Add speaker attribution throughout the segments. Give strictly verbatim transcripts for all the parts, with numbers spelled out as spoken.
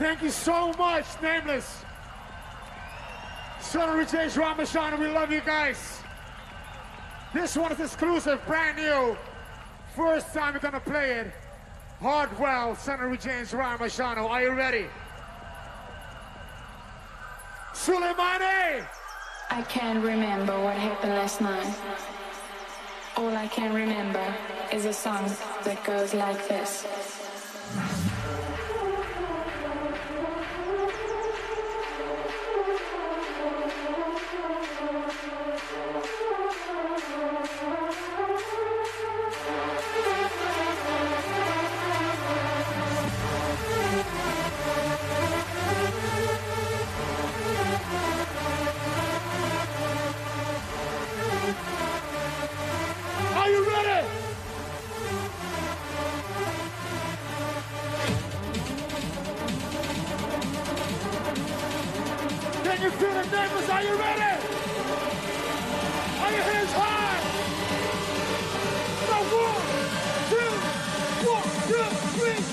Speaker 1: Thank you so much, Nameless. Son of James Ramashana, we love you guys. This one is exclusive, brand new. First time we're gonna play it. Hardwell, Son of James Ramashana. Are you ready? Suleimani!
Speaker 2: I can't remember what happened last night. All I can remember is a song that goes like this.
Speaker 1: Are you ready? Can you feel the neighbors? Are you ready? Are your hands high? Now one, two, one, two, three.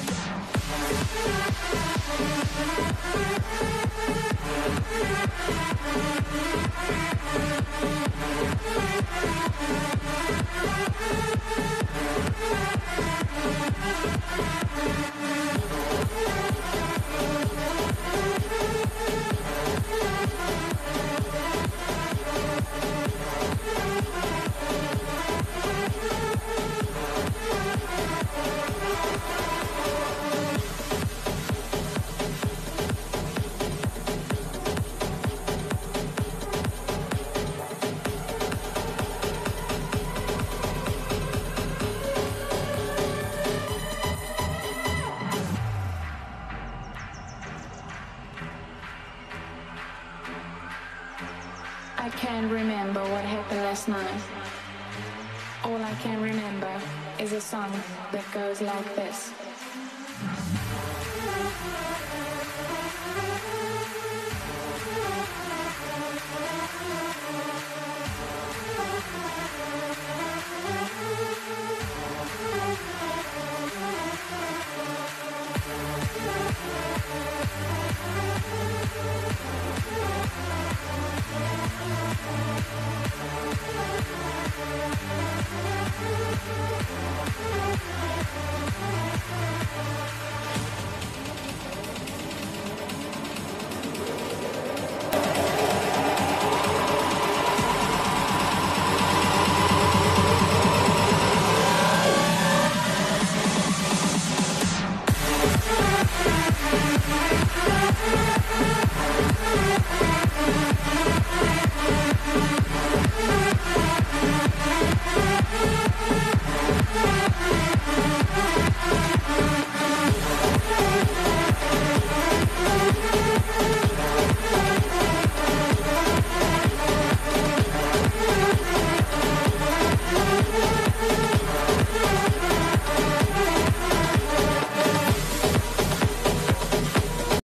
Speaker 2: I can't remember what happened last night. All I can remember is a song that goes like this.